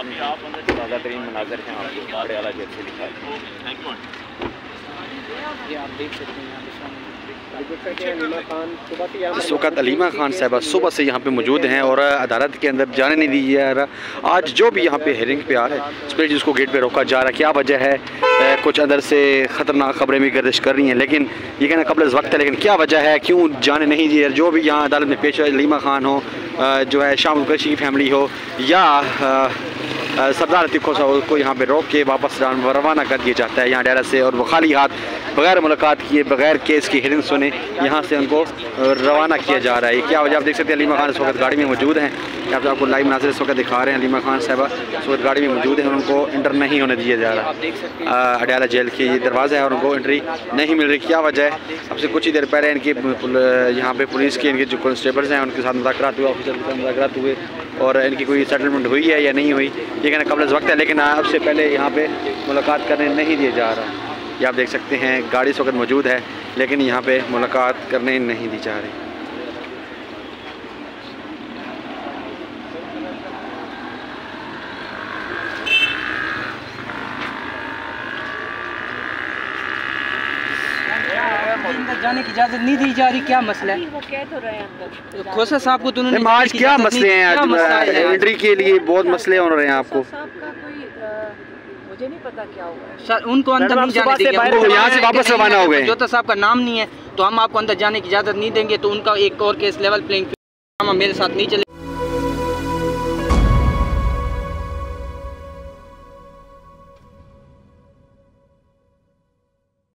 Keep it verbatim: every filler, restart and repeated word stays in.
ताज़ा तरीन मनाजर हैं आपको अडयाला जेल से दिखा। ये आप देख सकते हैं इस वक्त अलीमा खान साहबा सुबह से यहाँ पे मौजूद हैं और अदालत के अंदर जाने नहीं दी जा रहा। आज जो भी यहाँ पे हेयरिंग पे आ रहा है स्पेशली जिसको गेट पे रोका जा रहा है, क्या वजह है? ए, कुछ अंदर से ख़तरनाक खबरें भी गर्दिश कर रही हैं, लेकिन ये कहना कबल वक्त है, लेकिन क्या वजह है, क्यों जाने नहीं दिए? जो भी यहाँ अदालत में पेश है, अलीमा खान हो, जो है शाम कुरैशी की फैमिली हो, या सरदार अतीक को यहाँ पे रोक के वापस रवाना कर दिया जाता है यहाँ अडयाला से, और वो खाली हाथ बगैर मुलाकात किए, बगैर केस की हियरिंग सुने यहाँ से उनको रवाना किया जा रहा है। क्या वजह आप देख सकते हैं, अलीमा खान इस वक्त गाड़ी में मौजूद हैं। यहाँ पे आपको लाइव नाज़िर इस वक्त दिखा रहे हैं, अलीमा खान साहबा इस वक्त गाड़ी में मौजूद हैं, उनको इंटर नहीं होने दिया जा रहा। अडयाला जेल के ये दरवाज़ा है और उनको एंट्री नहीं मिल रही। क्या वजह है? अब से कुछ ही देर पहले इनकी यहाँ पे पुलिस के इनके जो कॉन्स्टेबल्स हैं उनके साथ मुज़ाकरात हुए, ऑफिसर के साथ मुज़ाकरात हुए, और इनकी कोई सेटलमेंट हुई है या नहीं हुई ये कहना कबल वक्त है, लेकिन अब से पहले यहाँ पे मुलाकात करने नहीं दिया जा रहा। ये आप देख सकते हैं गाड़ी इस वक्त मौजूद है, लेकिन यहाँ पे मुलाकात करने नहीं दी जा रही। अंदर जाने की इजाजत नहीं दी जा रही, क्या मसला है? वो कह तो रहे हैं अंदर खोसा साहब को तो उन्होंने आज क्या मसले हैं? एंट्री के लिए बहुत मसले हो रहे हैं आपको। साहब का कोई मुझे नहीं पता क्या हुआ है सर, उनको अंदर नहीं जाने देंगे, यहाँ से वापस रवाना हो गए। जोता साहब का नाम नहीं है तो हम आपको अंदर जाने की इजाजत नहीं देंगे, तो उनका एक और केस लेवल प्लेइंग फील्ड मेरे साथ नहीं चले।